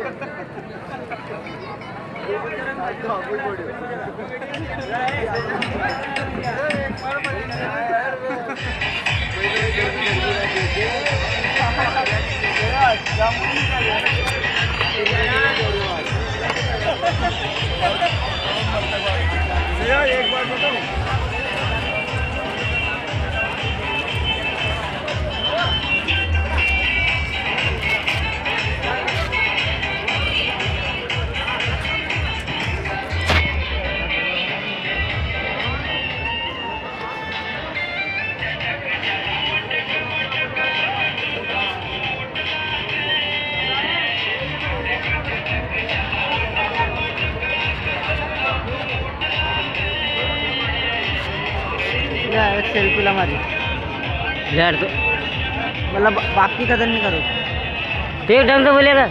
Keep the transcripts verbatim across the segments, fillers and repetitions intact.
एक बार बताओ एक सेल्फी ला मारी यार तो मतलब बाकी कदर नहीं करो ठीक ढंग से बोलेगा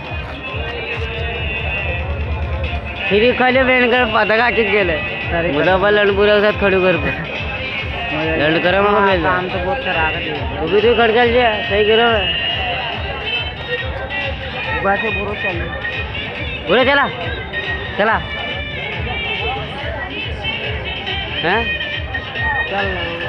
फिर खाली बहन कर पता का चिक गेले मुदा पर लड़ पूरा साथ खड़ू कर लड़ करे मगर मिल काम तो बहुत खराब है तो भी तो खड़ चल जा सही करो वैसे बुरो चल बुरा चला चला हैं चल